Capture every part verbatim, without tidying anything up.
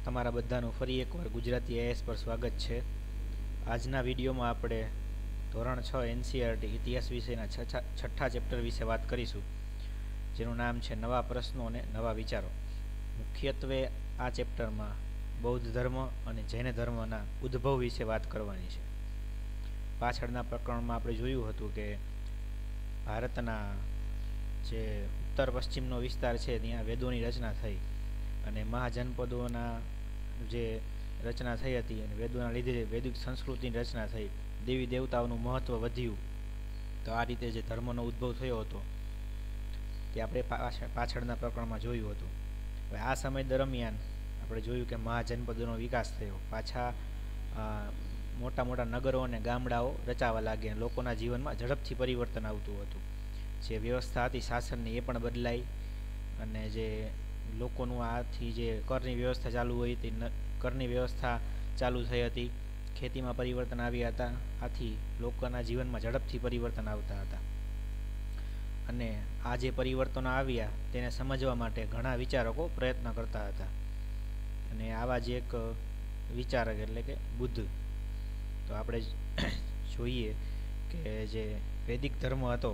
તમારા બધાનું ફરી એકવાર ગુજરાતી આઈએએસ પર સ્વાગત છે। આજના વિડીયોમાં આપણે ધોરણ છ એનસીઈઆરટી ઇતિહાસ વિષયના છઠ્ઠા ચેપ્ટર વિશે વાત કરીશું, જેનું નામ છે નવા પ્રશ્નો અને નવા વિચારો। મુખ્યત્વે આ ચેપ્ટરમાં બૌદ્ધ ધર્મ અને જૈન ધર્મના ઉદ્ભવ વિશે વાત કરવાની છે। પાછળના પ્રકરણમાં આપણે જોયું હતું કે ભારતના જે ઉત્તર પશ્ચિમનો વિસ્તાર છે ત્યાં વેદોની રચના થઈ અને મહાજનપદોના જે રચના થઈ હતી અને વેદોના લીધે વૈદિક સંસ્કૃતિની રચના થઈ, દેવી દેવતાઓનું મહત્ત્વ વધ્યું। તો આ રીતે જે ધર્મનો ઉદ્ભવ થયો હતો તે આપણે પાછળના પ્રકરણમાં જોયું હતું। હવે આ સમય દરમિયાન આપણે જોયું કે મહાજનપદોનો વિકાસ થયો, પાછા મોટા મોટા નગરો અને ગામડાઓ રચાવા લાગ્યા, લોકોના જીવનમાં ઝડપથી પરિવર્તન આવતું હતું। જે વ્યવસ્થા હતી શાસનની એ પણ બદલાઈ અને જે લોકોનું આથી જે કરની વ્યવસ્થા ચાલુ હોય તે કરની વ્યવસ્થા ચાલુ થઈ હતી, ખેતીમાં પરિવર્તન આવ્યા હતા। આથી લોકોના જીવનમાં ઝડપથી પરિવર્તન આવતા હતા અને આ જે પરિવર્તનો આવ્યા તેને સમજવા માટે ઘણા વિચારકો પ્રયત્ન કરતા હતા અને આવા જ એક વિચારક એટલે કે બુદ્ધ। તો આપણે જોઈએ કે જે વૈદિક ધર્મ હતો,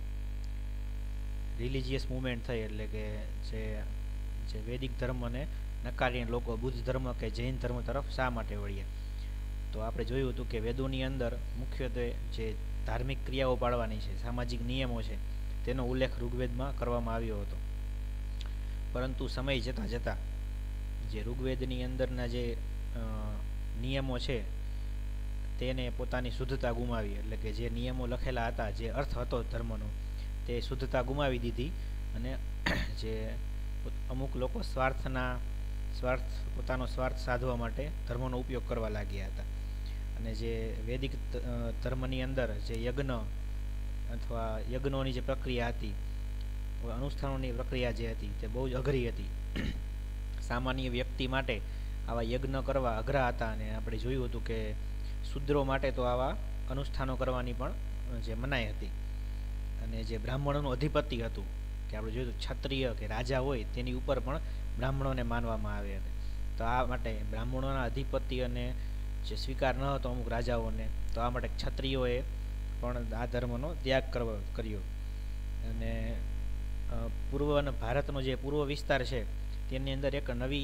રિલિજિયસ મુવમેન્ટ થઈ એટલે કે જે જે વૈદિક ધર્મને નકારીને લોકો બુદ્ધ ધર્મ કે જૈન ધર્મ તરફ શા માટે વળ્યા? તો આપણે જોયું હતું કે વેદોની અંદર મુખ્યત્વે જે ધાર્મિક ક્રિયાઓ પાળવાની છે, સામાજિક નિયમો છે, તેનો ઉલ્લેખ ઋગ્વેદમાં કરવામાં આવ્યો હતો। પરંતુ સમય જતાં જતાં જે ઋગ્વેદની અંદરના જે નિયમો છે તેને પોતાની શુદ્ધતા ગુમાવી, એટલે કે જે નિયમો લખેલા હતા, જે અર્થ હતો ધર્મનો, તે શુદ્ધતા ગુમાવી દીધી અને જે અમુક લોકો સ્વાર્થના સ્વાર્થ પોતાનો સ્વાર્થ સાધવા માટે ધર્મનો ઉપયોગ કરવા લાગ્યા હતા અને જે વૈદિક ધર્મની અંદર જે યજ્ઞ અથવા યજ્ઞોની જે પ્રક્રિયા હતી, અનુષ્ઠાનોની પ્રક્રિયા જે હતી તે બહુ જ અઘરી હતી। સામાન્ય વ્યક્તિ માટે આવા યજ્ઞ કરવા અઘરા હતા અને આપણે જોયું હતું કે શૂદ્રો માટે તો આવા અનુષ્ઠાનો કરવાની પણ જે મનાઈ હતી અને જે બ્રાહ્મણોનું અધિપત્ય હતું કે આપણે જોયું ક્ષત્રિય કે રાજા હોય તેની ઉપર પણ બ્રાહ્મણોને માનવામાં આવે છે। તો આ માટે બ્રાહ્મણોના અધિપત્યને જે સ્વીકાર ન હતો અમુક રાજાઓને, તો આ માટે ક્ષત્રિયોએ પણ આ ધર્મનો ત્યાગ કરવો કર્યો અને પૂર્વ અને ભારતનો જે પૂર્વ વિસ્તાર છે તેની અંદર એક નવી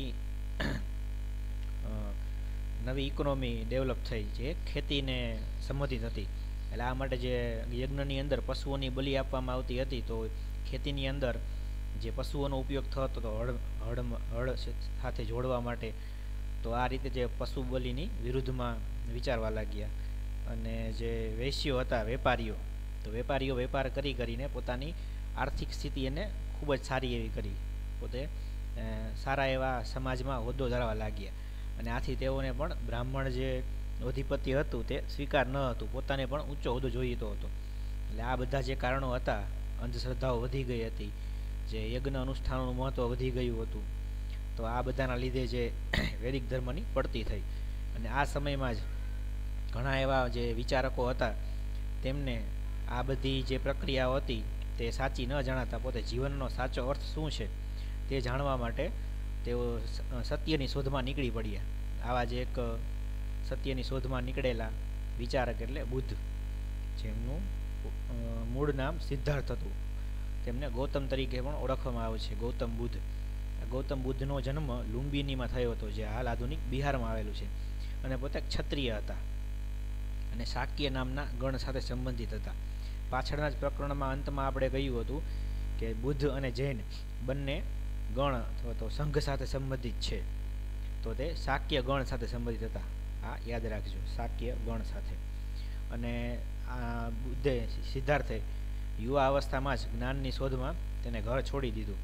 નવી ઇકોનોમી ડેવલપ થઈ જે ખેતીને સંબંધિત હતી। એટલે આ માટે જે યજ્ઞની અંદર પશુઓની બલિ આપવામાં આવતી હતી, તો ખેતીની અંદર જે પશુઓનો ઉપયોગ થતો હતો હળ હળ હળ સાથે જોડવા માટે, તો આ રીતે જે પશુ બલિની વિરુદ્ધમાં વિચારવા લાગ્યા અને જે વૈશ્યો હતા, વેપારીઓ, તો વેપારીઓ વેપાર કરી કરીને પોતાની આર્થિક સ્થિતિ એને ખૂબ જ સારી એવી કરી, પોતે સારા એવા સમાજમાં હોદ્દો ધરાવવા લાગ્યા અને આથી તેઓને પણ બ્રાહ્મણ જે અધિપત્ય હતું તે સ્વીકાર ન હતું, પોતાને પણ ઊંચો હોદ્દો જોઈતો હતો। એટલે આ બધા જે કારણો હતા, અંધશ્રદ્ધાઓ વધી ગઈ હતી, જે યજ્ઞ અનુષ્ઠાનોનું મહત્ત્વ વધી ગયું હતું, તો આ બધાના લીધે જે વૈદિક ધર્મની પડતી થઈ અને આ સમયમાં જ ઘણા એવા જે વિચારકો હતા તેમને આ બધી જે પ્રક્રિયાઓ હતી તે સાચી ન જણાતા પોતે જીવનનો સાચો અર્થ શું છે તે જાણવા માટે તેઓ સત્યની શોધમાં નીકળી પડ્યા। આવા જ એક સત્યની શોધમાં નીકળેલા વિચારક એટલે બુદ્ધ, જેમનું મૂળ નામ સિદ્ધાર્થ હતું, તેમને ગૌતમ તરીકે પણ ઓળખવામાં આવે છે, ગૌતમ બુદ્ધ। ગૌતમ બુદ્ધનો જન્મ લુંબિનીમાં થયો હતો, જે હાલ આધુનિક બિહારમાં આવેલું છે અને પોતે ક્ષત્રિય હતા અને શાક્ય નામના ગણ સાથે સંબંધિત હતા। પાછળના જ પ્રકરણમાં અંતમાં આપણે કહ્યું હતું કે બુદ્ધ અને જૈન બંને ગણ અથવા તો સંઘ સાથે સંબંધિત છે, તો તે શાક્ય ગણ સાથે સંબંધિત હતા। આ યાદ રાખજો, શાક્ય ગણ સાથે। અને આ બુદ્ધે સિદ્ધાર્થે યુવા અવસ્થામાં જ જ્ઞાનની શોધમાં તેને ઘર છોડી દીધું।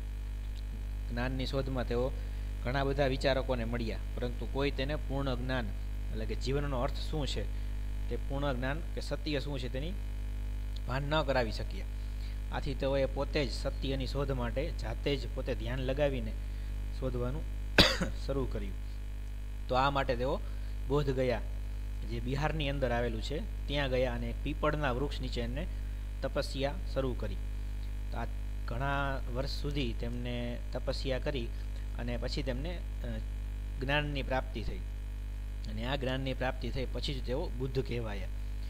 જ્ઞાનની શોધમાં તેઓ ઘણા બધા વિચારકોને મળ્યા, પરંતુ કોઈ તેને પૂર્ણ જ્ઞાન એટલે કે જીવનનો અર્થ શું છે, તે પૂર્ણ જ્ઞાન કે સત્ય શું છે તેની ભાન ન કરાવી શક્યા। આથી તેઓએ પોતે જ સત્યની શોધ માટે જાતે જ પોતે ધ્યાન લગાવીને શોધવાનું શરૂ કર્યું। તો આ માટે તેઓ બોધ ગયા, જે બિહારની અંદર આવેલું છે, ત્યાં ગયા અને પીપળના વૃક્ષ નીચે એમને તપસ્યા શરૂ કરી। તો આ ઘણા વર્ષ સુધી તેમને તપસ્યા કરી અને પછી તેમને જ્ઞાનની પ્રાપ્તિ થઈ, અને આ જ્ઞાનની પ્રાપ્તિ થઈ પછી જ તેઓ બુદ્ધ કહેવાયા.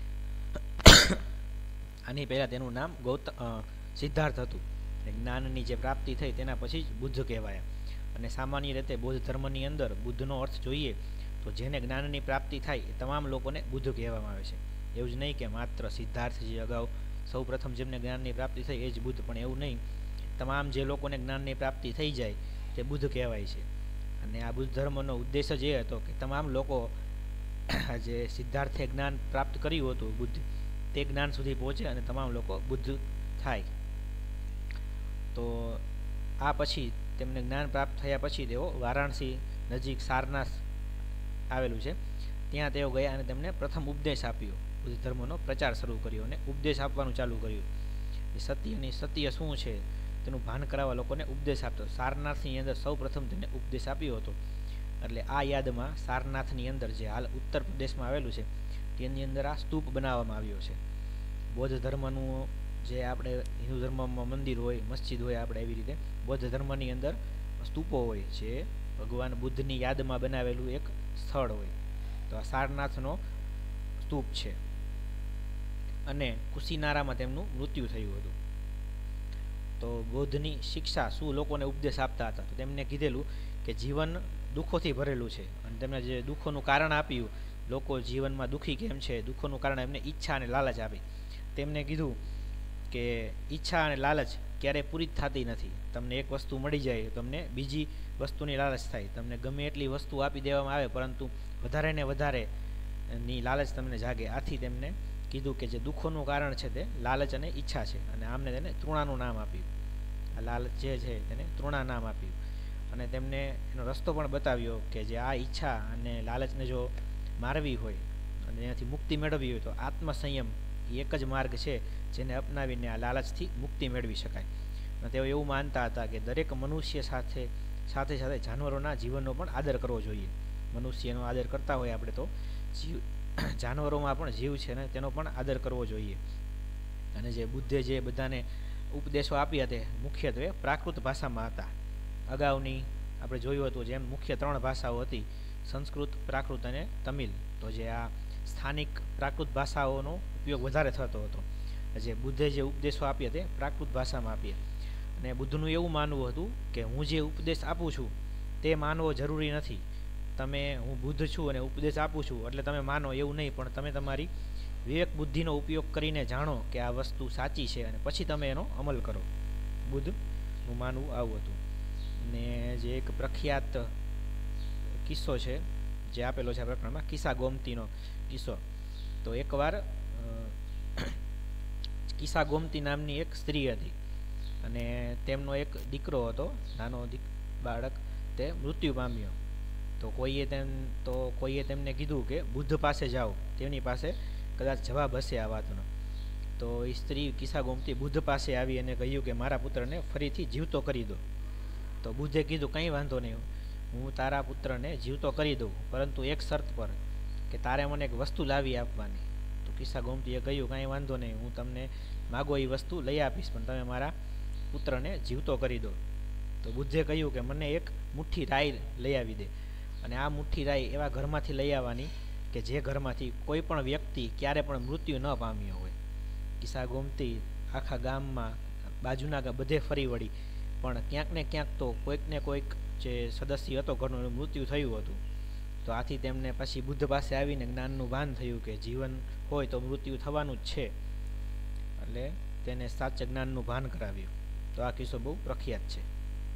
આની પહેલાં તેનું નામ ગૌત સિદ્ધાર્થ હતું. જ્ઞાનની જે પ્રાપ્તિ થઈ તેના પછી જ બુદ્ધ કહેવાયા. અને સામાન્ય રીતે બૌદ્ધ ધર્મની અંદર બુદ્ધનો અર્થ જોઈએ તો જેને જ્ઞાનની પ્રાપ્તિ થાય એ તમામ લોકોને બુદ્ધ કહેવામાં આવે છે. એવું જ નહીં કે માત્ર સિદ્ધાર્થ જે અગાઉ સૌ પ્રથમ જેમને જ્ઞાનની પ્રાપ્તિ થઈ એ જ બુદ્ધ, પણ એવું નહીં, તમામ જે લોકોને જ્ઞાનની પ્રાપ્તિ થઈ જાય તે બુદ્ધ કહેવાય છે. અને આ બુદ્ધ ધર્મનો ઉદ્દેશ જ એ હતો કે તમામ લોકો જે સિદ્ધાર્થે જ્ઞાન પ્રાપ્ત કર્યું હતું બુદ્ધ, તે જ્ઞાન સુધી પહોંચે અને તમામ લોકો બુદ્ધ થાય. તો આ પછી તેમને જ્ઞાન પ્રાપ્ત થયા પછી તેઓ વારાણસી નજીક સારનાથ આવેલું છે ત્યાં તેઓ ગયા અને તેમને પ્રથમ ઉપદેશ આપ્યો, બુદ્ધ ધર્મનો પ્રચાર શરૂ કર્યો અને ઉપદેશ આપવાનું ચાલુ કર્યું. એ સત્યની સત્ય શું છે તેનું ભાન કરાવવા લોકોને ઉપદેશ આપતો. સારનાથની અંદર સૌ પ્રથમ તેને ઉપદેશ આપ્યો હતો. એટલે આ યાદમાં સારનાથની અંદર જે હાલ ઉત્તર પ્રદેશમાં આવેલું છે તેની અંદર આ સ્તૂપ બનાવવામાં આવ્યો છે. બૌદ્ધ ધર્મનું જે આપણે હિન્દુ ધર્મમાં મંદિર હોય, મસ્જિદ હોય, આપણે એવી રીતે બૌદ્ધ ધર્મની અંદર સ્તૂપો હોય જે ભગવાન બુદ્ધની યાદમાં બનાવેલું એક સ્થળ હોય. તો આ સારનાથનો સ્તૂપ છે. અને કુશીનારામાં તેમનું મૃત્યુ થયું હતું. તો બૌદ્ધની શિક્ષા શું લોકોને ઉપદેશ આપતા હતા, તો તેમને કીધેલું કે જીવન દુઃખોથી ભરેલું છે. અને તેમને જે દુઃખોનું કારણ આપ્યું, લોકો જીવનમાં દુઃખી કેમ છે, દુઃખોનું કારણ એમને ઈચ્છા અને લાલચ આપી. તેમને કીધું કે ઈચ્છા અને લાલચ ક્યારેય પૂરી જ થતી નથી. તમને એક વસ્તુ મળી જાય તમને બીજી વસ્તુની લાલચ થાય. તમને ગમે એટલી વસ્તુ આપી દેવામાં આવે પરંતુ વધારે ને વધારે ની લાલચ તમને જાગે. આથી તેમને કીધું કે જે દુઃખોનું કારણ છે તે લાલચ અને ઈચ્છા છે. અને આમને તેને તૃણાનું નામ આપ્યું. આ લાલચ જે છે તેને તૃણા નામ આપ્યું. અને તેમને એનો રસ્તો પણ બતાવ્યો કે જે આ ઈચ્છા અને લાલચને જો મારવી હોય અને એનાથી મુક્તિ મેળવવી હોય તો આત્મસંયમ એ એક જ માર્ગ છે જેને અપનાવીને આ લાલચથી મુક્તિ મેળવી શકાય. અને તેઓ એવું માનતા હતા કે દરેક મનુષ્ય સાથે સાથે સાથે જાનવરોના જીવનનો પણ આદર કરવો જોઈએ. મનુષ્યનો આદર કરતા હોય આપણે તો જીવ જાનવરોમાં પણ જીવ છે ને તેનો પણ આદર કરવો જોઈએ. અને જે બુદ્ધે જે બધાને ઉપદેશો આપ્યા તે મુખ્યત્વે પ્રાકૃત ભાષામાં હતા. અગાઉની આપણે જોયું હતું જેમ મુખ્ય ત્રણ ભાષાઓ હતી, સંસ્કૃત, પ્રાકૃત અને તમિલ. તો જે આ સ્થાનિક પ્રાકૃત ભાષાઓનો ઉપયોગ વધારે થતો હતો. જે બુદ્ધે જે ઉપદેશો આપ્યા તે પ્રાકૃત ભાષામાં આપ્યા. અને બુદ્ધનું એવું માનવું હતું કે હું જે ઉપદેશ આપું છું તે માનવો જરૂરી નથી. તમે હું બુદ્ધ છું અને ઉપદેશ આપું છું એટલે તમે માનો એવું નહીં, પણ તમે તમારી વિવેક બુદ્ધિનો ઉપયોગ કરીને જાણો કે આ વસ્તુ સાચી છે અને પછી તમે એનો અમલ કરો. બુદ્ધનું માનવું આવું હતું. ને જે એક પ્રખ્યાત કિસ્સો છે જે આપેલો છે આ પ્રકરણમાં, કિસ્સા ગોમતીનો કિસ્સો. તો એકવાર કિસ્સા ગોમતી નામની એક સ્ત્રી હતી અને તેમનો એક દીકરો હતો, નાનો દીક બાળક, તે મૃત્યુ પામ્યો. તો કોઈએ તેમ તો કોઈએ તેમને કીધું કે બુદ્ધ પાસે જાઓ, તેની પાસે કદાચ જવાબ હશે આ વાતનો. તો એ સ્ત્રી કિસ્સા ગોમતી બુદ્ધ પાસે આવી અને કહ્યું કે મારા પુત્રને ફરીથી જીવતો કરી દો. તો બુદ્ધે કીધું કંઈ વાંધો નહીં, હું તારા પુત્રને જીવતો કરી દઉં, પરંતુ એક શરત પર કે તારે મને એક વસ્તુ લાવી આપવાની. તો કિસ્સા ગોમતીએ કહ્યું કાંઈ વાંધો નહીં, હું તમને માગો એ વસ્તુ લઈ આપીશ, પણ તમે મારા પુત્રને જીવતો કરી દો. તો બુદ્ધે કહ્યું કે મને એક મુઠ્ઠી રાઈ લઈ આવી દે. અને આ મુઠ્ઠી રાઈ એવા ઘરમાંથી લઈ આવવાની કે જે ઘરમાંથી કોઈ પણ વ્યક્તિ ક્યારે પણ મૃત્યુ ન પામ્યો હોય. કિસ્સા ગોમતી આખા ગામમાં બાજુના બધે ફરી વળી, પણ ક્યાંક ને ક્યાંક તો કોઈક ને કોઈક જે સદસ્ય હતો ઘરનું એનું મૃત્યુ થયું હતું. તો આથી તેમને પછી બુદ્ધ પાસે આવીને જ્ઞાનનું ભાન થયું કે જીવન હોય તો મૃત્યુ થવાનું જ છે. એટલે તેને સાચા જ્ઞાનનું ભાન કરાવ્યું. તો આ કિસ્સો બહુ પ્રખ્યાત છે.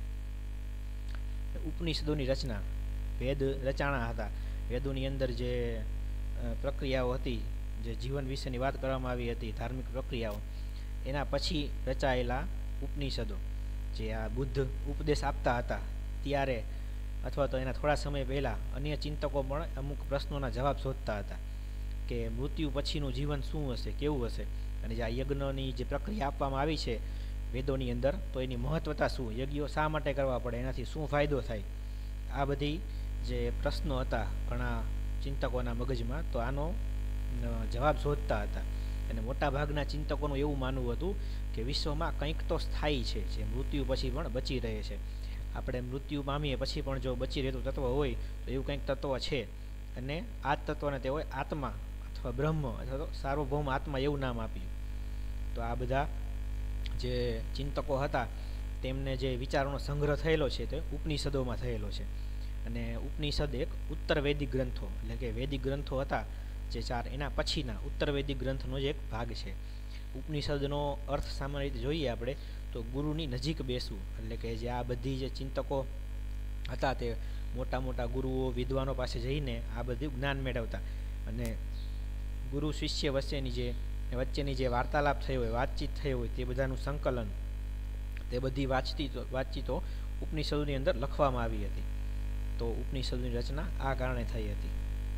ઉપનિષદોની રચના, વેદ રચાણા હતા. વેદોની અંદર જે પ્રક્રિયાઓ હતી, જે જીવન વિશેની વાત કરવામાં આવી હતી, ધાર્મિક પ્રક્રિયાઓ, એના પછી રચાયેલા ઉપનિષદો જે આ બુદ્ધ ઉપદેશ આપતા હતા ત્યારે અથવા તો એના થોડા સમય પહેલાં અન્ય ચિંતકો પણ અમુક પ્રશ્નોના જવાબ શોધતા હતા કે મૃત્યુ પછીનું જીવન શું હશે, કેવું હશે. અને જે આ યજ્ઞની જે પ્રક્રિયા આપવામાં આવી છે વેદોની અંદર, તો એની મહત્વતા શું, યજ્ઞો શા માટે કરવા પડે, એનાથી શું ફાયદો થાય, આ બધી જે પ્રશ્નો હતા ઘણા ચિંતકોના મગજમાં, તો આનો જવાબ શોધતા હતા. અને મોટાભાગના ચિંતકોનું એવું માનવું હતું કે વિશ્વમાં કંઈક તો સ્થાયી છે જે મૃત્યુ પછી પણ બચી રહે છે. આપણે મૃત્યુ પામીએ પછી પણ જો બચી રહેતું તત્વ હોય તો એવું કંઈક તત્વ છે, અને આ જ તત્વને તેઓએ આત્મા અથવા બ્રહ્મ અથવા તો સાર્વભૌમ આત્મા એવું નામ આપ્યું. તો આ બધા જે ચિંતકો હતા તેમને જે વિચારોનો સંગ્રહ થયેલો છે તે ઉપનિષદોમાં થયેલો છે. અને ઉપનિષદ એક ઉત્તર વૈદિક ગ્રંથો એટલે કે વૈદિક ગ્રંથો હતા જે ચાર, એના પછીના ઉત્તર વૈદિક ગ્રંથનો જ એક ભાગ છે. ઉપનિષદનો અર્થ સામાન્ય રીતે જોઈએ આપણે તો ગુરુની નજીક બેસવું, એટલે કે જે આ બધી જે ચિંતકો હતા તે મોટા મોટા ગુરુઓ વિદ્વાનો પાસે જઈને આ બધું જ્ઞાન મેળવતા, અને ગુરુ શિષ્ય વચ્ચેની જે વચ્ચેની જે વાર્તાલાપ થયો હોય, વાતચીત થઈ હોય, તે બધાનું સંકલન, તે બધી વાતચીતો વાતચીતો ઉપનિષદોની અંદર લખવામાં આવી હતી. તો ઉપનિષદોની રચના આ કારણે થઈ હતી.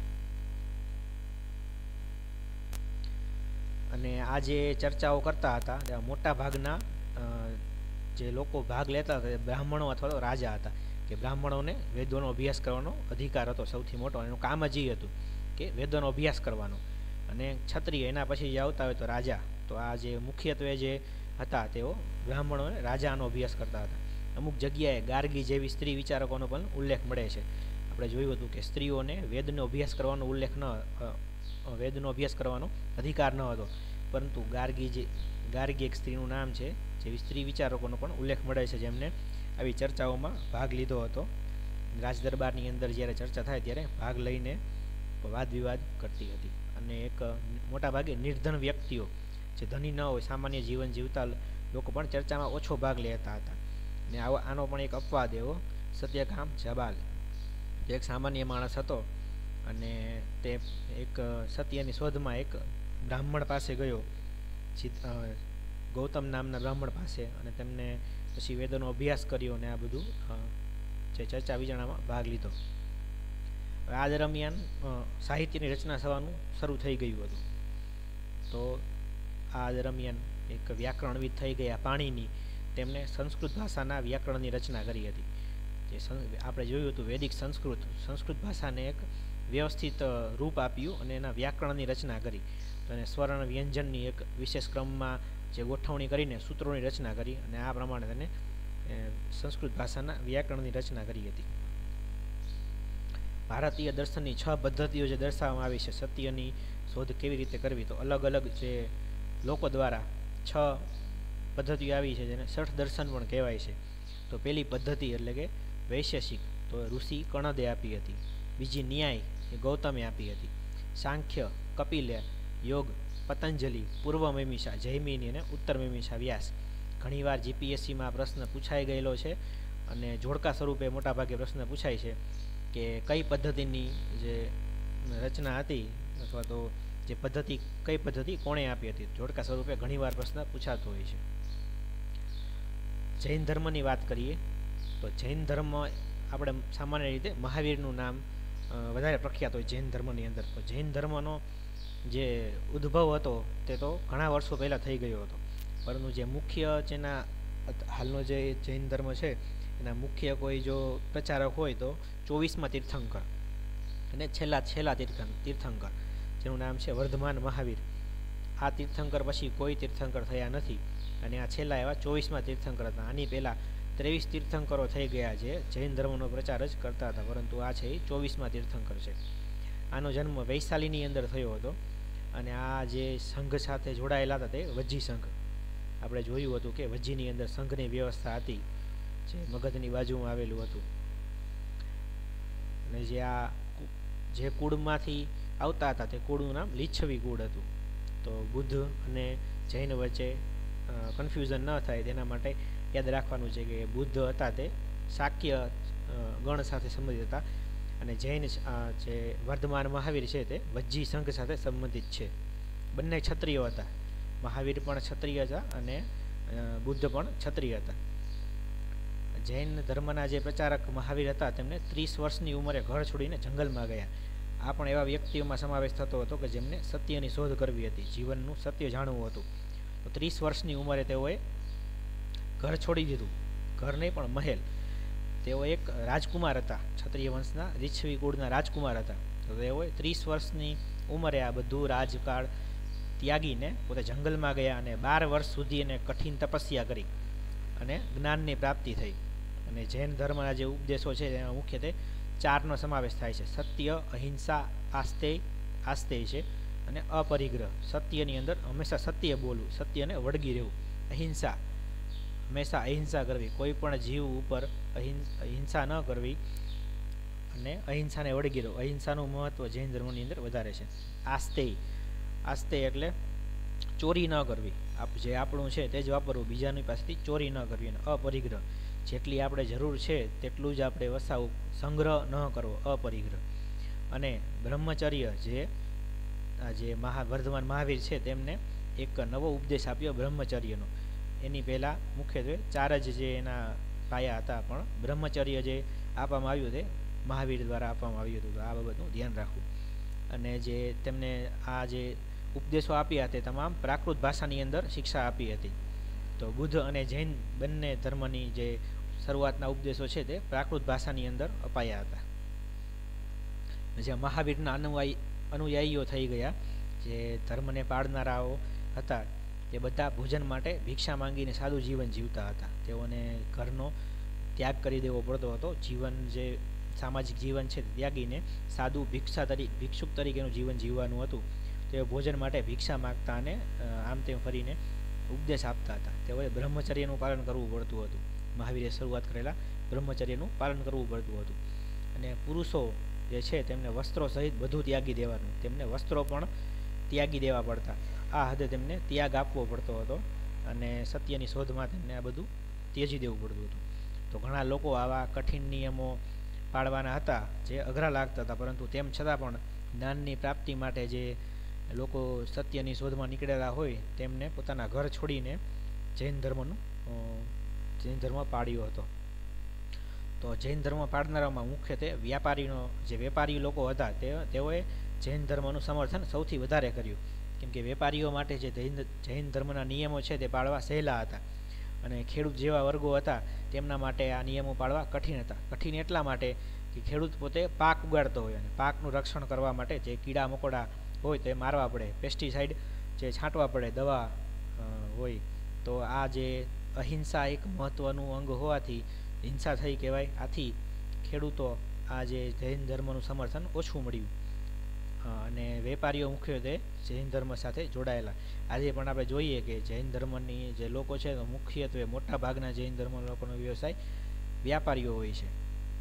અને આ જે ચર્ચાઓ કરતા હતા ત્યાં મોટા ભાગના જે લોકો ભાગ લેતા હતા એ બ્રાહ્મણો અથવા તો રાજા હતા, કે બ્રાહ્મણોને વેદોનો અભ્યાસ કરવાનો અધિકાર હતો સૌથી મોટો, એનું કામ જ એ હતું કે વેદોનો અભ્યાસ કરવાનો. અને ક્ષત્રિય એના પછી જે આવતા હોય તો રાજા. તો આ જે મુખ્યત્વે જે હતા તેઓ બ્રાહ્મણોને રાજાનો અભ્યાસ કરતા હતા. અમુક જગ્યાએ ગાર્ગી જેવી સ્ત્રી વિચારકોનો પણ ઉલ્લેખ મળે છે. આપણે જોયું હતું કે સ્ત્રીઓને વેદનો અભ્યાસ કરવાનો ઉલ્લેખ ન વેદનો અભ્યાસ કરવાનો અધિકાર ન હતો, પરંતુ ગાર્ગી જે ગાર્ગી એક સ્ત્રીનું નામ છે, જેવી સ્ત્રી વિચારકોનો પણ ઉલ્લેખ મળે છે જેમને આવી ચર્ચાઓમાં ભાગ લીધો હતો. રાજદરબારની અંદર જ્યારે ચર્ચા થાય ત્યારે ભાગ લઈને વાદ વિવાદ કરતી હતી. અને એક મોટા ભાગે નિર્ધન વ્યક્તિઓ જે ધની ન હોય, સામાન્ય જીવન જીવતા લોકો પણ ચર્ચામાં ઓછો ભાગ લેતા હતા. ને આવો આનો પણ એક અપવાદ એવો સત્યકામ જબાલ, જે એક સામાન્ય માણસ હતો અને તે એક સત્યની શોધમાં એક બ્રાહ્મણ પાસે ગયો, ગૌતમ નામના બ્રાહ્મણ પાસે, અને તેમને પછી વેદોનો અભ્યાસ કર્યો અને આ બધું જે ચર્ચા વિચારણામાં ભાગ લીધો. આ દરમિયાન સાહિત્યની રચના થવાનું શરૂ થઈ ગયું હતું. તો આ દરમિયાન એક વ્યાકરણવિદ થઈ ગયા પાણીની, તેમણે સંસ્કૃત ભાષાના વ્યાકરણની રચના કરી હતી. જે આપણે જોયું હતું વૈદિક સંસ્કૃત સંસ્કૃત ભાષાને એક વ્યવસ્થિત રૂપ આપ્યું અને એના વ્યાકરણની રચના કરી. તો એને સ્વર અને વ્યંજનની એક વિશેષ ક્રમમાં જે ગોઠવણી કરીને સૂત્રોની રચના કરી, અને આ પ્રમાણે તેને સંસ્કૃત ભાષાના વ્યાકરણની રચના કરી હતી. ભારતીય દર્શનની છ પદ્ધતિઓ જે દર્શાવવામાં આવી છે, સત્યની શોધ કેવી રીતે કરવી, તો અલગ અલગ જે લોકો દ્વારા છ પદ્ધતિઓ આવી છે જેને ષઠ દર્શન પણ કહેવાય છે. તો પહેલી પદ્ધતિ એટલે કે વૈશેષિક, તો ઋષિ કણદે આપી હતી. બીજી ન્યાય, એ ગૌતમે આપી હતી. સાંખ્ય કપિલે, યોગ પતંજલિ, પૂર્વ મીમાંસા જૈમિની અને ઉત્તર મીમાંસા વ્યાસ. ઘણીવાર જીપીએસસીમાં પ્રશ્ન પૂછાઈ ગયેલો છે અને જોડકા સ્વરૂપે મોટાભાગે પ્રશ્ન પૂછાય છે કે કઈ પદ્ધતિની જે રચના હતી અથવા તો જે પદ્ધતિ કઈ પદ્ધતિ કોણે આપી હતી. જોડકા સ્વરૂપે ઘણીવાર પ્રશ્ન પૂછાતો હોય છે. જૈન ધર્મની વાત કરીએ તો જૈન ધર્મ આપણે સામાન્ય રીતે મહાવીરનું નામ વધારે પ્રખ્યાત હોય જૈન ધર્મની અંદર. તો જૈન ધર્મનો જે ઉદ્ભવ હતો તે તો ઘણા વર્ષો પહેલાં થઈ ગયો હતો, પરંતુ જે મુખ્ય જેના હાલનો જે જૈન ધર્મ છે એના મુખ્ય કોઈ જો પ્રચારક હોય તો ચોવીસમાં તીર્થંકર અને છેલ્લા છેલ્લા તીર્થ તીર્થંકર જેનું નામ છે વર્ધમાન મહાવીર. આ તીર્થંકર પછી કોઈ તીર્થંકર થયા નથી, અને આ છેલ્લા એવા ચોવીસમાં તીર્થંકર હતા. આની પહેલાં ત્રેવીસ તીર્થંકરો થઈ ગયા જે જૈન ધર્મનો પ્રચાર જ કરતા હતા, પરંતુ આ છે એ ચોવીસમાં તીર્થંકર છે. આનો જન્મ વૈશાલીની અંદર થયો હતો, અને આ જે સંઘ સાથે જોડાયેલા હતા તે વજ્જી સંઘ. આપણે જોયું હતું કે વજ્જીની અંદર સંઘની વ્યવસ્થા હતી જે મગધની બાજુમાં આવેલું હતું. અને જે આ જે કુળમાંથી આવતા હતા તે કુળનું નામ લીછવી કુળ હતું. તો બુદ્ધ અને જૈન વચ્ચે કન્ફ્યુઝન ન થાય તેના માટે યાદ રાખવાનું છે કે બુદ્ધ હતા તે શાક્ય ગણ સાથે સંબંધિત હતા, અને જૈન જે વર્ધમાન મહાવીર છે તે વજ્જી સંઘ સાથે સંબંધિત છે. બંને ક્ષત્રિયો હતા. મહાવીર પણ ક્ષત્રિય હતા અને બુદ્ધ પણ ક્ષત્રિય હતા. જૈન ધર્મના જે પ્રચારક મહાવીર હતા તેમને ત્રીસ વર્ષની ઉંમરે ઘર છોડીને જંગલમાં ગયા. આ પણ એવા વ્યક્તિઓમાં સમાવેશ થતો હતો કે જેમને સત્યની શોધ કરવી હતી, જીવનનું સત્ય જાણવું હતું. તો ત્રીસ વર્ષની ઉંમરે તેઓએ ઘર છોડી દીધું. ઘર નહીં પણ મહેલ. તેઓ એક રાજકુમાર હતા, ક્ષત્રિય વંશના રીછવી કુળના રાજકુમાર હતા. તો તેઓએ ત્રીસ વર્ષની ઉંમરે આ બધું રાજકાળ ત્યાગીને પોતે જંગલમાં ગયા અને બાર વર્ષ સુધી એને કઠિન તપસ્યા કરી અને જ્ઞાનની પ્રાપ્તિ થઈ. અને જૈન ધર્મના જે ઉપદેશો છે એમાં મુખ્યત્વે ચારનો સમાવેશ થાય છે. સત્ય, અહિંસા, આસ્તેય આસ્તેય છે અને અપરિગ્રહ. સત્યની અંદર હંમેશા સત્ય બોલવું, સત્યને વળગી રહેવું. અહિંસા, હંમેશા અહિંસા કરવી, કોઈ પણ જીવ ઉપર અહિંસા ન કરવી અને અહિંસાને વળગી રહેવું. અહિંસાનું મહત્વ જૈન ધર્મની અંદર વધારે છે. આસ્તેય, આસ્તેય એટલે ચોરી ન કરવી, આપ જે આપણું છે તે જ વાપરવું, બીજાની પાસેથી ચોરી ન કરવી. અને અપરિગ્રહ, જેટલી આપણે જરૂર છે તેટલું જ આપણે વસાવવું, સંગ્રહ ન કરવો, અપરિગ્રહ. અને બ્રહ્મચર્ય, જે આ જે મહા વર્ધમાન મહાવીર છે તેમને એક નવો ઉપદેશ આપ્યો બ્રહ્મચર્યનો. એની પહેલાં મુખ્યત્વે ચાર જ જે એના પાયા હતા, પણ બ્રહ્મચર્ય જે આપવામાં આવ્યું તે મહાવીર દ્વારા આપવામાં આવ્યું હતું. તો આ બાબતનું ધ્યાન રાખવું. અને જે તેમને આ જે ઉપદેશો આપ્યા તે તમામ પ્રાકૃત ભાષાની અંદર શિક્ષા આપી હતી. તો બુદ્ધ અને જૈન બંને ધર્મની જે શરૂઆતના ઉપદેશો છે તે પ્રાકૃત ભાષાની અંદર અપાયા હતા. જે મહાવીરના અનુયાયી અનુયાયીઓ થઈ ગયા, જે ધર્મને પાળનારાઓ હતા, તે બધા ભોજન માટે ભિક્ષા માંગીને સાદું જીવન જીવતા હતા. તેઓને ઘરનો ત્યાગ કરી દેવો પડતો હતો. જીવન જે સામાજિક જીવન છે ત્યાગીને સાદું ભિક્ષા તરીકે ભિક્ષુક તરીકેનું જીવન જીવવાનું હતું. તેઓ ભોજન માટે ભિક્ષા માગતા અને આમ તેમ ફરીને ઉપદેશ આપતા હતા. તેઓએ બ્રહ્મચર્યનું પાલન કરવું પડતું હતું. મહાવીરે શરૂઆત કરેલા બ્રહ્મચર્યનું પાલન કરવું પડતું હતું. અને પુરુષો જે છે તેમને વસ્ત્રો સહિત બધું ત્યાગી દેવાનું, તેમને વસ્ત્રો પણ ત્યાગી દેવા પડતા. આ હદે તેમને ત્યાગ આપવો પડતો હતો અને સત્યની શોધમાં તેમને આ બધું ત્યજી દેવું પડતું હતું. તો ઘણા લોકો આવા કઠિન નિયમો પાળવાના હતા જે અઘરા લાગતા હતા, પરંતુ તેમ છતાં પણ જ્ઞાનની પ્રાપ્તિ માટે જે લોકો સત્યની શોધમાં નીકળેલા હોય તેમને પોતાના ઘર છોડીને જૈન ધર્મનું જૈન ધર્મ પાળ્યો હતો. તો જૈન ધર્મ પાળનારામાં મુખ્યત્વે વ્યાપારીનો જે વેપારી લોકો હતા તે તેઓએ જૈન ધર્મનું સમર્થન સૌથી વધારે કર્યું. કેમ કે વેપારીઓ માટે જે જૈન જૈન ધર્મના નિયમો છે તે પાળવા સહેલા હતા અને ખેડૂત જેવા વર્ગો હતા તેમના માટે આ નિયમો પાળવા કઠિન હતા. કઠિન એટલા માટે કે ખેડૂત પોતે પાક ઉગાડતો હોય અને પાકનું રક્ષણ કરવા માટે જે કીડા મકોડા હોય તે મારવા પડે, પેસ્ટિસાઇડ જે છાંટવા પડે, દવા હોય. તો આ જે અહિંસા એક મહત્ત્વનું અંગ હોવાથી હિંસા થઈ કહેવાય. આથી ખેડૂતો આ જે જૈન ધર્મનું સમર્થન ઓછું મળ્યું અને વેપારીઓ મુખ્યત્વે જૈન ધર્મ સાથે જોડાયેલા. આજે પણ આપણે જોઈએ કે જૈન ધર્મની જે લોકો છે તો મુખ્યત્વે મોટા ભાગના જૈન ધર્મ લોકોનો વ્યવસાય વ્યાપારીઓ હોય છે.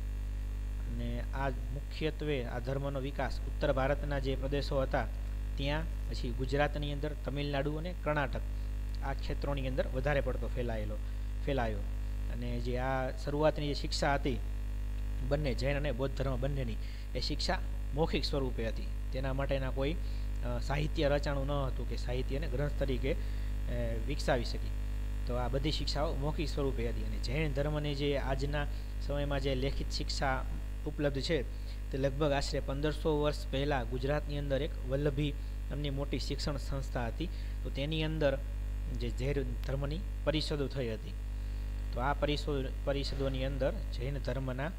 અને આ મુખ્યત્વે આ ધર્મનો વિકાસ ઉત્તર ભારતના જે પ્રદેશો હતા ત્યાં, પછી ગુજરાતની અંદર, તમિલનાડુ અને કર્ણાટક આ ક્ષેત્રોની અંદર વધારે પડતો ફેલાયેલો ફેલાયો. અને જે આ શરૂઆતની જે શિક્ષા હતી બંને જૈન અને બૌદ્ધ ધર્મ બંનેની, એ શિક્ષા મૌખિક સ્વરૂપે હતી. તેના માટેના કોઈ સાહિત્ય રચાણું ન હતું કે સાહિત્યને ગ્રંથ તરીકે વિકસાવી શકી. તો આ બધી શિક્ષાઓ મૌખિક સ્વરૂપે હતી. અને જૈન ધર્મની જે આજના સમયમાં જે લેખિત શિક્ષા ઉપલબ્ધ છે તે લગભગ આશરે પંદરસો વર્ષ પહેલાં ગુજરાતની અંદર એક વલ્લભી નામની મોટી શિક્ષણ સંસ્થા હતી. તો તેની અંદર જે જૈન ધર્મની પરિષદો થઈ હતી. તો આ પરિષદો પરિષદોની અંદર જૈન ધર્મના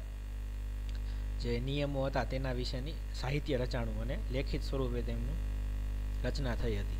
જે નિયમો હતા તેના વિશેની સાહિત્ય રચાણું અને લેખિત સ્વરૂપે તેમનું રચના થઈ હતી.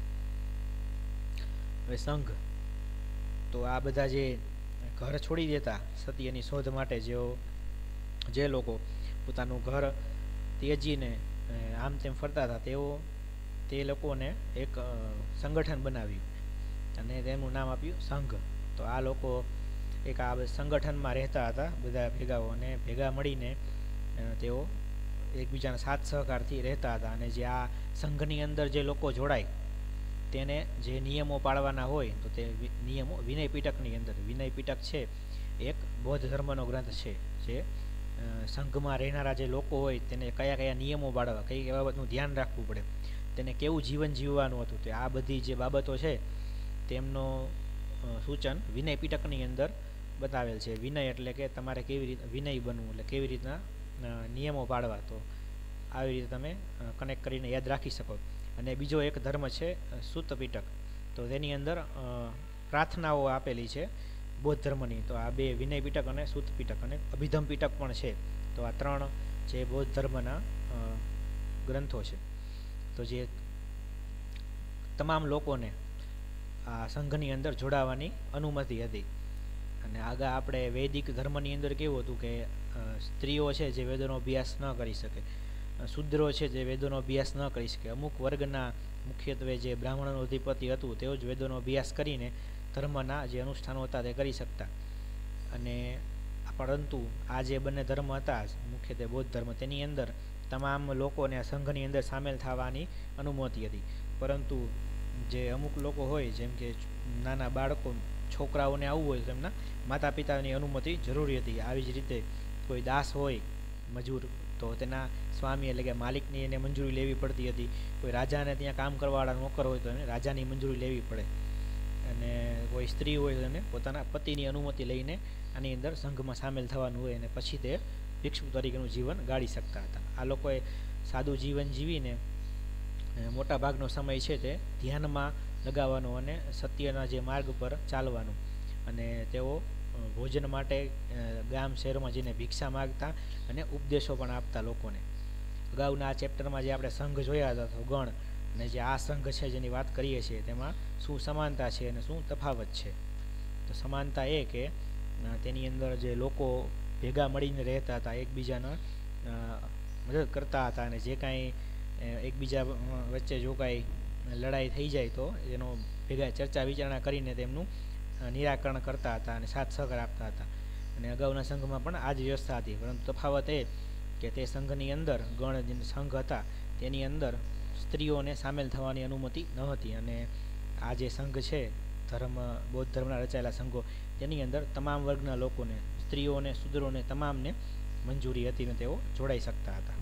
હવે સંઘ, તો આ બધા જે ઘર છોડી દેતા સત્યની શોધ માટે, જેઓ જે લોકો પોતાનું ઘર ત્યજીને આમ તેમ ફરતા હતા, તેઓ તે લોકોને એક સંગઠન બનાવ્યું અને તેનું નામ આપ્યું સંઘ. તો આ લોકો એક આ સંગઠનમાં રહેતા હતા બધા ભેગાઓ, અને ભેગા મળીને તેઓ એકબીજાના સાથ સહકારથી રહેતા હતા. અને જે આ સંઘની અંદર જે લોકો જોડાય તેને જે નિયમો પાળવાના હોય તો તે નિયમો વિનય પીટકની અંદર, વિનય પીટક છે એક બૌદ્ધ ધર્મનો ગ્રંથ છે જે સંઘમાં રહેનારા જે લોકો હોય તેને કયા કયા નિયમો પાળવા, કઈ કઈ બાબતનું ધ્યાન રાખવું પડે, તેને કેવું જીવન જીવવાનું હતું, તો આ બધી જે બાબતો છે તેમનો સૂચન વિનય પીટકની અંદર બતાવેલ છે. વિનય એટલે કે તમારે કેવી રીતે વિનય બનવું, એટલે કેવી રીતના નિયમો પાળવા. તો આવી રીતે તમે કનેક્ટ કરીને યાદ રાખી શકો. અને બીજો એક ધર્મ છે સૂત પીટક, તો તેની અંદર પ્રાર્થનાઓ આપેલી છે બૌદ્ધ ધર્મની. તો આ બે વિનય પીટક અને સૂત પીટક અને અભિધમ પીટક પણ છે. તો આ ત્રણ જે બૌદ્ધ ધર્મના ગ્રંથો છે. તો જે તમામ લોકોને આ સંઘની અંદર જોડાવાની અનુમતિ હતી. અને આગળ આપણે વૈદિક ધર્મની અંદર કેવું હતું કે સ્ત્રીઓ છે જે વેદોનો અભ્યાસ ન કરી શકે, શૂદ્રો છે જે વેદોનો અભ્યાસ ન કરી શકે, અમુક વર્ગના મુખ્યત્વે જે બ્રાહ્મણોનું અધિપતિ હતું તેઓ જ વેદોનો અભ્યાસ કરીને ધર્મના જે અનુષ્ઠાનો હતા તે કરી શકતા. અને પરંતુ આ જે બંને ધર્મ હતા મુખ્યત્વે બૌદ્ધ ધર્મ, તેની અંદર તમામ લોકોને આ સંઘની અંદર સામેલ થવાની અનુમતિ હતી. પરંતુ જે અમુક લોકો હોય જેમ કે નાના બાળકો, છોકરાઓને આવવું હોય તો એમના માતા પિતાની અનુમતિ જરૂરી હતી. આવી જ રીતે કોઈ દાસ હોય મજૂર તો તેના સ્વામી એટલે કે માલિકની એને મંજૂરી લેવી પડતી હતી. કોઈ રાજાને ત્યાં કામ કરવાવાળા નોકર હોય તો એને રાજાની મંજૂરી લેવી પડે. અને કોઈ સ્ત્રી હોય તો એને પોતાના પતિની અનુમતિ લઈને આની અંદર સંઘમાં સામેલ થવાનું હોય અને પછી તે ભિક્ષુ તરીકેનું જીવન ગાળી શકતા હતા. આ લોકોએ સાદું જીવન જીવીને મોટા ભાગનો સમય છે તે ધ્યાનમાં લગાવવાનો અને સત્યના જે માર્ગ પર ચાલવાનું. અને તેઓ ભોજન માટે ગામ શહેરોમાં જઈને ભિક્ષા માગતા અને ઉપદેશો પણ આપતા લોકોને. અગાઉના આ ચેપ્ટરમાં જે આપણે સંઘ જોયા હતા તો ગણ, અને જે આ સંઘ છે જેની વાત કરીએ છીએ તેમાં શું સમાનતા છે અને શું તફાવત છે. તો સમાનતા એ કે તેની અંદર જે લોકો ભેગા મળીને રહેતા હતા, એકબીજાના મદદ કરતા હતા, અને જે કાંઈ એકબીજા વચ્ચે જો કાંઈ લડાઈ થઈ જાય તો એનો ભેગા ચર્ચા વિચારણા કરીને તેમનું નિરાકરણ કરતા હતા અને સાથ સહકાર આપતા હતા. અને અગાઉના સંઘમાં પણ આ જ વ્યવસ્થા હતી. પરંતુ તફાવત એ કે તે સંઘની અંદર ગણ સંઘ હતા તેની અંદર સ્ત્રીઓને સામેલ થવાની અનુમતિ ન હતી. અને આ જે સંઘ છે ધર્મ બૌદ્ધ ધર્મના રચાયેલા સંઘો તેની અંદર તમામ વર્ગના લોકોને, સ્ત્રીઓને, શૂદ્રોને તમામને મંજૂરી હતી અને તેઓ જોડાઈ શકતા હતા.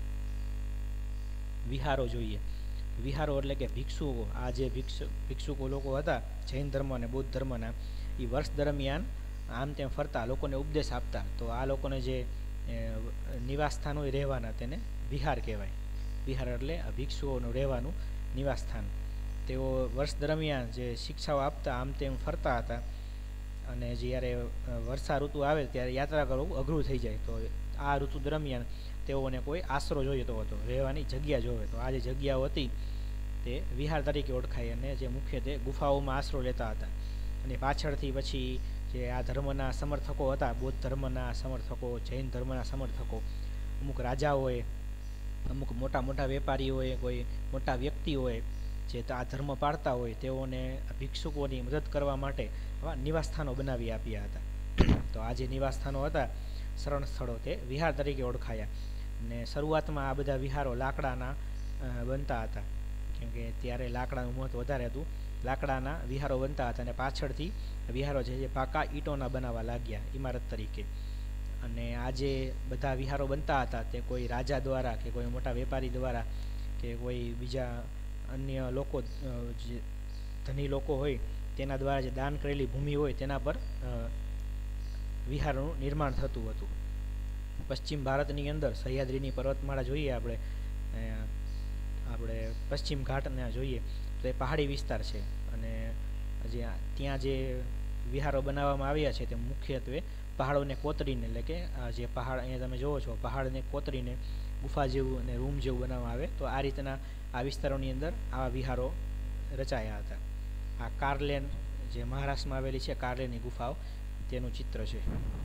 વિહારો જોઈએ. વિહારો એટલે કે ભિક્ષુકો. આ જે ભિક્ષ ભિક્ષુકો લોકો હતા જૈન ધર્મ અને બૌદ્ધ ધર્મના, એ વર્ષ દરમિયાન આમ તેમ ફરતા લોકોને ઉપદેશ આપતા. તો આ લોકોને જે નિવાસસ્થાન હોય રહેવાના તેને વિહાર કહેવાય. વિહાર એટલે ભિક્ષુઓનું રહેવાનું નિવાસસ્થાન. તેઓ વર્ષ દરમિયાન જે શિક્ષાઓ આપતા આમ તેમ ફરતા હતા. અને જ્યારે વર્ષા ઋતુ આવે ત્યારે યાત્રા કરવું અઘરું થઈ જાય. તો આ ઋતુ દરમિયાન તેઓને કોઈ આશરો જોઈતો હતો, રહેવાની જગ્યા જોવે. તો આ જે જગ્યાઓ હતી તે વિહાર તરીકે ઓળખાય. અને જે મુખ્યત્વે ગુફાઓમાં આશરો લેતા હતા. અને પાછળથી પછી જે આ ધર્મના સમર્થકો હતા, બૌદ્ધ ધર્મના સમર્થકો, જૈન ધર્મના સમર્થકો, અમુક રાજાઓએ, અમુક મોટા મોટા વેપારીઓએ, કોઈ મોટા વ્યક્તિઓએ જે આ ધર્મ પાળતા હોય તેઓને ભિક્ષુકોની મદદ કરવા માટે આવા નિવાસસ્થાનો બનાવી આપ્યા હતા. તો આ જે નિવાસસ્થાનો હતા, શરણ સ્થળો, તે વિહાર તરીકે ઓળખાયા. અને શરૂઆતમાં આ બધા વિહારો લાકડાના બનતા હતા, કેમકે ત્યારે લાકડાનું મહત્વ વધારે હતું. લાકડાના વિહારો બનતા હતા અને પાછળથી વિહારો છે જે પાકા ઈંટોના બનાવવા લાગ્યા ઇમારત તરીકે. અને આ જે બધા વિહારો બનતા હતા તે કોઈ રાજા દ્વારા કે કોઈ મોટા વેપારી દ્વારા કે કોઈ બીજા અન્ય લોકો, જે ધની લોકો હોય તેના દ્વારા જે દાન કરેલી ભૂમિ હોય તેના પર વિહારોનું નિર્માણ થતું હતું. પશ્ચિમ ભારતની અંદર સહ્યાદ્રીની પર્વતમાળા જોઈએ આપણે, આપણે પશ્ચિમ ઘાટને જોઈએ તો એ પહાડી વિસ્તાર છે. અને જે ત્યાં જે વિહારો બનાવવામાં આવ્યા છે તે મુખ્યત્વે પહાડોને કોતરીને, એટલે કે જે પહાડ અહીંયા તમે જોવો છો પહાડને કોતરીને ગુફા જેવું અને રૂમ જેવું બનાવવામાં આવે. તો આ રીતના આ વિસ્તારોની અંદર આવા વિહારો રચાયા હતા. આ કાર્લેન જે મહારાષ્ટ્રમાં આવેલી છે, કાર્લેનની ગુફાઓ, તેનું ચિત્ર છે.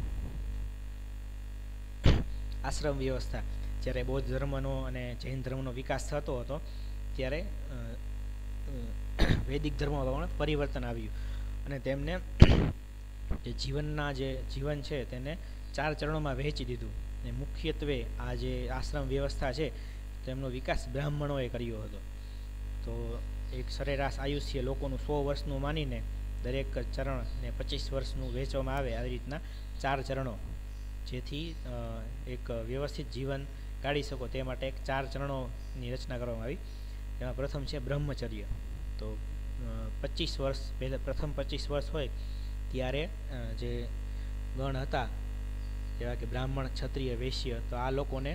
આશ્રમ વ્યવસ્થા. જ્યારે બૌદ્ધ ધર્મનો અને જૈન ધર્મનો વિકાસ થતો હતો ત્યારે વૈદિક ધર્મમાં પણ પરિવર્તન આવ્યું અને તેમને જે જીવનના જે જીવન છે તેને ચાર ચરણોમાં વહેંચી દીધું. અને મુખ્યત્વે આ જે આશ્રમ વ્યવસ્થા છે તેમનો વિકાસ બ્રાહ્મણોએ કર્યો હતો. તો એક સરેરાશ આયુષ્ય લોકોનું સો વર્ષનું માનીને દરેક ચરણને પચીસ વર્ષનું વહેંચવામાં આવે. આવી રીતના ચાર ચરણો, જેથી એક વ્યવસ્થિત જીવન કાઢી શકો તે માટે એક ચાર ચરણોની રચના કરવામાં આવી. એમાં પ્રથમ છે બ્રહ્મચર્ય. તો પચીસ વર્ષ પહેલાં પ્રથમ પચીસ વર્ષ હોય ત્યારે જે ગણ હતા જેવા કે બ્રાહ્મણ, ક્ષત્રિય, વૈશ્ય, તો આ લોકોને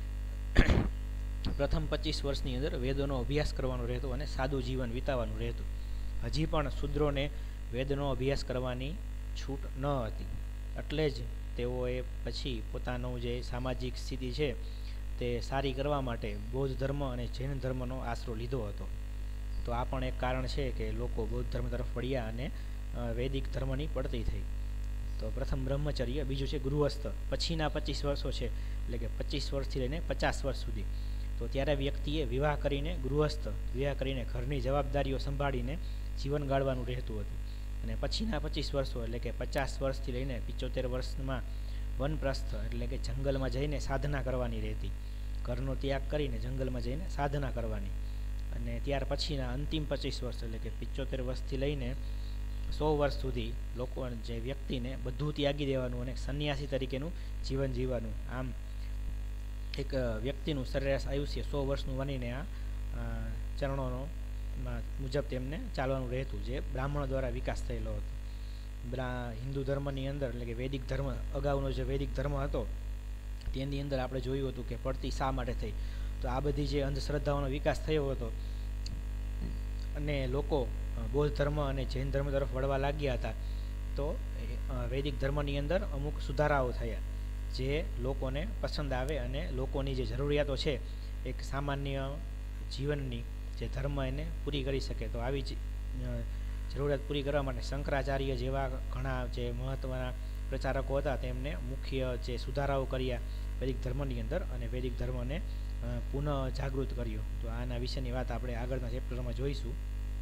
પ્રથમ પચીસ વર્ષની અંદર વેદોનો અભ્યાસ કરવાનો રહેતો અને સાદું જીવન વિતાવવાનું રહેતું. હજી પણ શૂદ્રોને વેદનો અભ્યાસ કરવાની છૂટ ન હતી. એટલે જ તેઓએ પછી પોતાનું જે સામાજિક સ્થિતિ છે તે સારી કરવા માટે બૌદ્ધ ધર્મ અને જૈન ધર્મનો આશરો લીધો હતો. તો આ પણ એક કારણ છે કે લોકો બૌદ્ધ ધર્મ તરફ વળ્યા અને વૈદિક ધર્મની પડતી થઈ. તો પ્રથમ બ્રહ્મચર્ય, બીજું છે ગૃહસ્થ. પછીના પચીસ વર્ષો છે એટલે કે પચીસ વર્ષથી લઈને પચાસ વર્ષ સુધી, તો ત્યારે વ્યક્તિએ વિવાહ કરીને ગૃહસ્થ વિવાહ કરીને ઘરની જવાબદારીઓ સંભાળીને જીવન ગાળવાનું રહેતું હતું. અને પછીના પચીસ વર્ષો એટલે કે પચાસ વર્ષથી લઈને પિચોતેર વર્ષમાં વનપ્રસ્થ એટલે કે જંગલમાં જઈને સાધના કરવાની રહેતી. ઘરનો ત્યાગ કરીને જંગલમાં જઈને સાધના કરવાની. અને ત્યાર પછીના અંતિમ પચીસ વર્ષ એટલે કે પિચોતેર વર્ષથી લઈને સો વર્ષ સુધી લોકો જે વ્યક્તિને બધું ત્યાગી દેવાનું અને સંન્યાસી તરીકેનું જીવન જીવવાનું. આમ એક વ્યક્તિનું સરેરાશ આયુષ્ય સો વર્ષનું માનીને આ ચરણોનો મુજબ તેમને ચાલવાનું રહેતું, જે બ્રાહ્મણો દ્વારા વિકાસ થયેલો હતો. હિન્દુ ધર્મની અંદર એટલે કે વૈદિક ધર્મ, અગાઉનો જે વૈદિક ધર્મ હતો તેની અંદર આપણે જોયું હતું કે પડતી શા માટે થઈ. તો આ બધી જે અંધશ્રદ્ધાઓનો વિકાસ થયો હતો અને લોકો બૌદ્ધ ધર્મ અને જૈન ધર્મ તરફ વળવા લાગ્યા હતા, તો વૈદિક ધર્મની અંદર અમુક સુધારાઓ થયા જે લોકોને પસંદ આવે અને લોકોની જે જરૂરિયાતો છે એક સામાન્ય જીવનની, જે ધર્મ એને પૂરી કરી શકે. તો આવી જ જરૂરિયાત પૂરી કરવા માટે શંકરાચાર્ય જેવા ઘણા જે મહત્ત્વના પ્રચારકો હતા તેમને મુખ્ય જે સુધારાઓ કર્યા વૈદિક ધર્મની અંદર અને વૈદિક ધર્મને પુનઃ જાગૃત કર્યો. તો આના વિશેની વાત આપણે આગળના ચેપ્ટરમાં જોઈશું.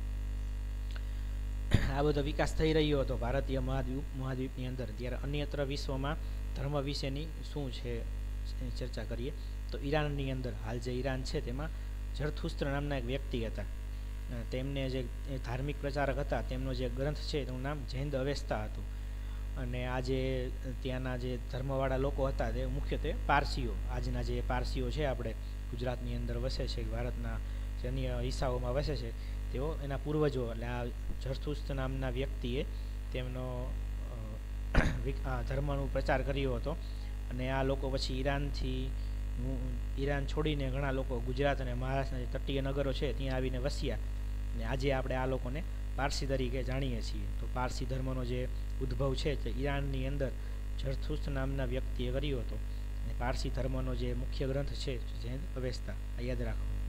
આ બધો વિકાસ થઈ રહ્યો હતો ભારતીય મહાદ્વીપ મહાદ્વીપની અંદર, ત્યારે અન્યત્ર વિશ્વમાં ધર્મ વિશેની શું છે ચર્ચા કરીએ. તો ઈરાનની અંદર હાલ જે ઈરાન છે તેમાં ઝરથુસ્ત્ર નામના એક વ્યક્તિ હતા. તેમને જે ધાર્મિક પ્રચારક હતા તેમનો જે ગ્રંથ છે તેનું નામ જૈન અવેસ્તા હતું. અને આ જે ત્યાંના જે ધર્મવાળા લોકો હતા તે મુખ્યત્વે પારસીઓ, આજના જે પારસીઓ છે આપણે ગુજરાતની અંદર વસે છે, ભારતના જે અન્ય હિસ્સાઓમાં વસે છે, તેઓ એના પૂર્વજો એટલે આ ઝરથુસ્ત્ર નામના વ્યક્તિએ તેમનો ધર્મનો પ્રચાર કર્યો હતો. અને આ લોકો પછી ઈરાનથી ઈરાન છોડીને ઘણા લોકો ગુજરાત અને મહારાષ્ટ્રના જે તટીય નગરો છે ત્યાં આવીને વસ્યા. અને આજે આપણે આ લોકોને પારસી તરીકે જાણીએ છીએ. તો પારસી ધર્મનો જે ઉદ્ભવ છે તે ઈરાનની અંદર ઝરથુસ્ત્ર નામના વ્યક્તિએ કર્યો હતો. અને પારસી ધર્મનો જે મુખ્ય ગ્રંથ છે જૈન અવેસ્તા, આ યાદ રાખવાનું.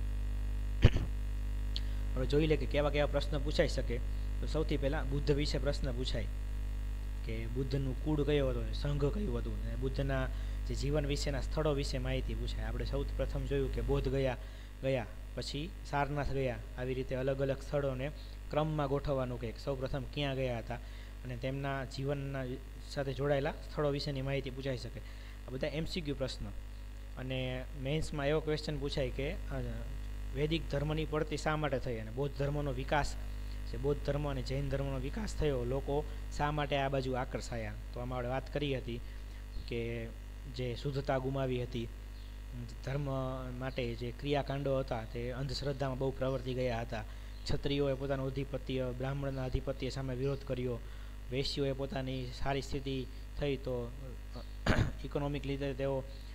હવે જોઈ લે કે કેવા કેવા પ્રશ્ન પૂછાઈ શકે. તો સૌથી પહેલાં બુદ્ધ વિશે પ્રશ્ન પૂછાય કે બુદ્ધનું કુળ કયો હતો, સંઘ કયું હતું, અને બુદ્ધના જે જીવન વિશેના સ્થળો વિશે માહિતી પૂછાય. આપણે સૌથી પ્રથમ જોયું કે બોધ ગયા ગયા પછી સારનાથ ગયા, આવી રીતે અલગ અલગ સ્થળોને ક્રમમાં ગોઠવવાનું કે સૌ પ્રથમ ક્યાં ગયા હતા અને તેમના જીવનના સાથે જોડાયેલા સ્થળો વિશેની માહિતી પૂછાઈ શકે. આ બધા એમસીક્યુ પ્રશ્નો. અને મેન્સમાં એવો ક્વેશ્ચન પૂછાય કે વૈદિક ધર્મની પડતી શા માટે થઈ અને બૌદ્ધ ધર્મનો વિકાસ, જે બૌદ્ધ ધર્મ અને જૈન ધર્મનો વિકાસ થયો, લોકો શા માટે આ બાજુ આકર્ષાયા. તો આમાં આપણે વાત કરી હતી કે જે શુદ્ધતા ગુમાવી હતી, ધર્મ માટે જે ક્રિયાકાંડો હતા તે અંધશ્રદ્ધામાં બહુ પ્રવર્તી ગયા હતા. ક્ષત્રિયોએ પોતાનું અધિપત્ય બ્રાહ્મણના અધિપત્ય સામે વિરોધ કર્યો. વૈશ્યોએ પોતાની સારી સ્થિતિ થઈ તો ઇકોનોમિક રીતે તેઓ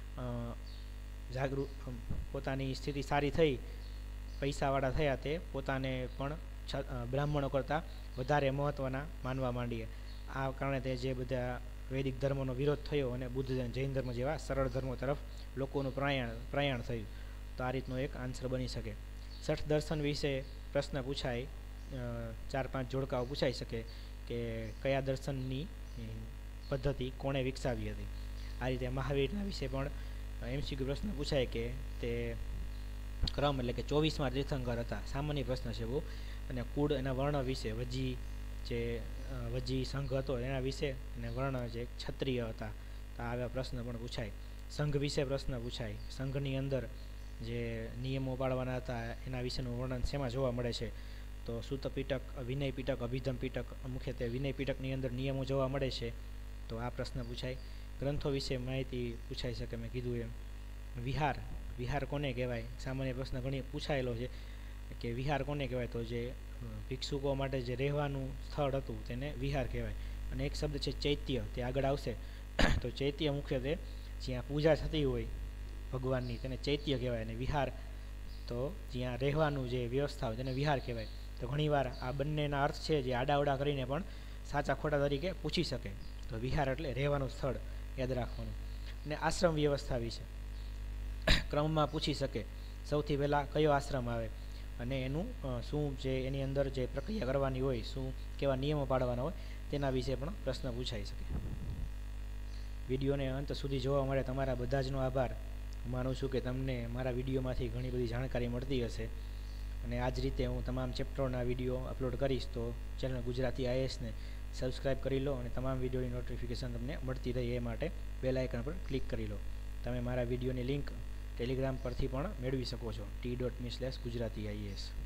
જાગૃત, પોતાની સ્થિતિ સારી થઈ, પૈસાવાળા થયા, તે પોતાને પણ બ્રાહ્મણો કરતાં વધારે મહત્ત્વના માનવા માંડીએ. આ કારણે તે જે બધા વૈદિક ધર્મનો વિરોધ થયો અને બુદ્ધ જૈન ધર્મ જેવા સરળ ધર્મો તરફ લોકોનું પ્રયાણ પ્રયાણ થયું. તો આ રીતનો એક આન્સર બની શકે. છઠ દર્શન વિશે પ્રશ્ન પૂછાય, ચાર પાંચ જોડકાઓ પૂછાઈ શકે કે કયા દર્શનની પદ્ધતિ કોણે વિકસાવી હતી. આ રીતે મહાવીરના વિશે પણ એમસીક્યુ પ્રશ્ન પૂછાય કે તે ક્રમ એટલે કે ચોવીસમાં તીર્થંકર હતા, સામાન્ય પ્રશ્ન છે બહુ. અને કુળ એના વર્ણ વિશે, વજી જે વજી સંઘ હતો એના વિશે, અને વર્ણ જે ક્ષત્રિય હતા, તો આવા પ્રશ્ન પણ પૂછાય. સંઘ વિશે પ્રશ્ન પૂછાય, સંઘની અંદર જે નિયમો પાળવાના હતા એના વિશેનું વર્ણન શેમાં જોવા મળે છે. તો સૂત પીટક, વિનય પીટક, અભિધમ પીટક, મુખ્યત્વે વિનય પીટકની અંદર નિયમો જોવા મળે છે, તો આ પ્રશ્ન પૂછાય. ગ્રંથો વિશે માહિતી પૂછાઈ શકે, મેં કીધું એમ. વિહાર, વિહાર કોને કહેવાય, સામાન્ય પ્રશ્ન ઘણી પૂછાયેલો છે કે વિહાર કોને કહેવાય. તો જે ભિક્ષુકો માટે જે રહેવાનું સ્થળ હતું તેને વિહાર કહેવાય. અને એક શબ્દ છે ચૈત્ય, તે આગળ આવશે. તો ચૈત્ય મુખ્યત્વે જ્યાં પૂજા થતી હોય ભગવાનની તેને ચૈત્ય કહેવાય, અને વિહાર તો જ્યાં રહેવાનું જે વ્યવસ્થા હોય તેને વિહાર કહેવાય. તો ઘણીવાર આ બંનેના અર્થ છે જે આડાવડા કરીને પણ સાચા ખોટા તરીકે પૂછી શકે. તો વિહાર એટલે રહેવાનું સ્થળ, યાદ રાખવાનું. અને આશ્રમ વ્યવસ્થા વિશે ક્રમમાં પૂછી શકે. સૌથી પહેલાં કયો આશ્રમ આવે અને એનું શું જે એની અંદર જે પ્રક્રિયા કરવાની હોય, શું કેવા નિયમો પાડવાના હોય તેના વિશે પણ પ્રશ્ન પૂછાઈ શકે. વિડીયોને અંત સુધી જોવા માટે તમારા બધા જનો આભાર. હું માનું છું કે તમને મારા વિડીયોમાંથી ઘણી બધી જાણકારી મળતી હશે, અને આ જ રીતે હું તમામ ચેપ્ટરોના વિડીયો અપલોડ કરીશ. તો ચેનલ ગુજરાતી આઈએએસને સબસ્ક્રાઈબ કરી લો અને તમામ વિડીયોની નોટિફિકેશન તમને મળતી રહે એ માટે બેલ આઇકન પર ક્લિક કરી લો. તમે મારા વિડીયોની લિંક ટેલિગ્રામ પરથી પણ મેળવી શકો છો, T dot me slash Gujarati IAS.